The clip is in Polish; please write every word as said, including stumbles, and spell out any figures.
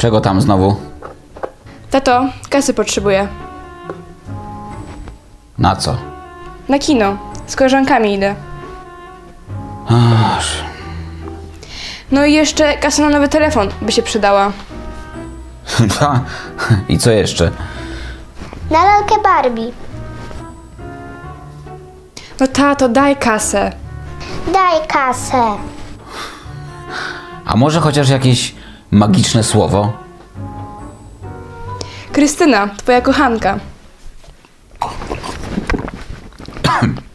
Czego tam znowu? Tato, kasy potrzebuję. Na co? Na kino. Z koleżankami idę. Ach, No i jeszcze kasa na nowy telefon by się przydała. I co jeszcze? Na lalkę Barbie. No tato, daj kasę. Daj kasę. A może chociaż jakieś magiczne słowo? Krystyna, twoja kochanka.